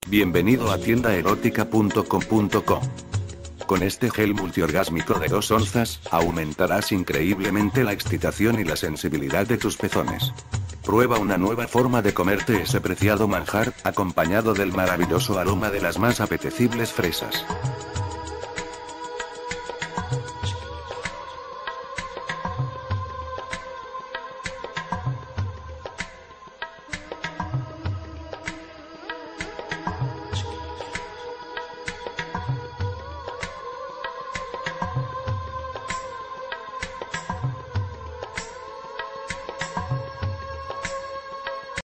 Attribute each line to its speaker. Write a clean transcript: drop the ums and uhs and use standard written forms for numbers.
Speaker 1: Bienvenido a tiendaerótica.com.co. Con este gel multiorgásmico de 2 onzas, aumentarás increíblemente la excitación y la sensibilidad de tus pezones. Prueba una nueva forma de comerte ese preciado manjar, acompañado del maravilloso aroma de las más apetecibles fresas.